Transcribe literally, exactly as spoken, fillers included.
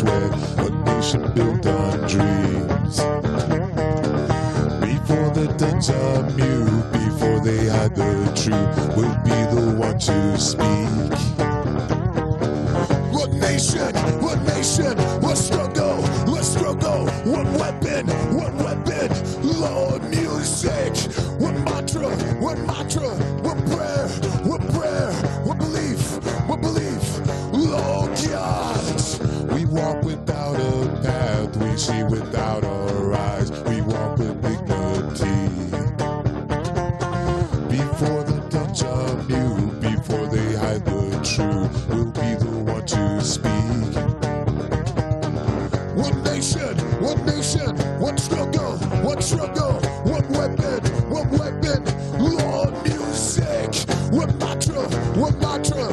sweat, a nation built on dreams. Before the duns are mute, before they hide the truth, we'll be the one to speak. One nation, one nation, one struggle, one struggle, one weapon, one weapon, Lord music, one mantra, one mantra, one prayer, one prayer, one belief, one belief, Lord God. We walk without a path, we see without our eyes, we walk with dignity. Before the duns are mute, before they hide the truth, we'll be the one to speak. One nation, one nation, one struggle, one struggle, one weapon, one weapon, Lord music, one mantra, one mantra,